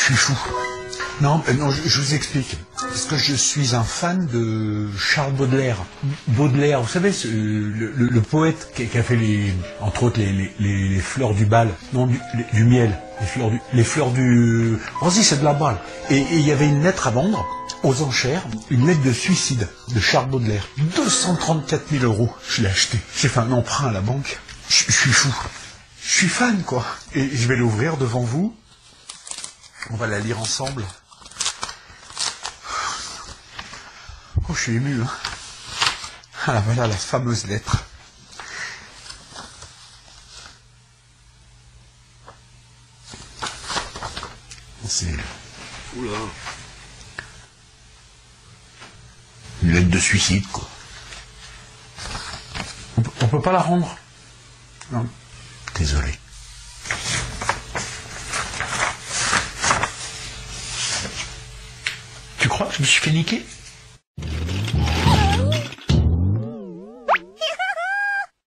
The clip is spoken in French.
suis fou. Non, non, je vous explique. Parce que je suis un fan de Charles Baudelaire. Baudelaire, vous savez, le poète qui a fait entre autres les fleurs du bal, non du miel, les fleurs du... On se dit c'est de la balle. Et il y avait une lettre à vendre aux enchères, une lettre de suicide de Charles Baudelaire. 234 000 €. Je l'ai acheté. J'ai fait un emprunt à la banque. Je suis fou. Je suis fan, quoi. Et je vais l'ouvrir devant vous. On va la lire ensemble. Oh, je suis ému, hein. Ah, voilà la fameuse lettre. C'est... Oula. Une lettre de suicide, quoi. On peut pas la rendre. Non. Désolé. Tu crois que je me suis fait niquer ?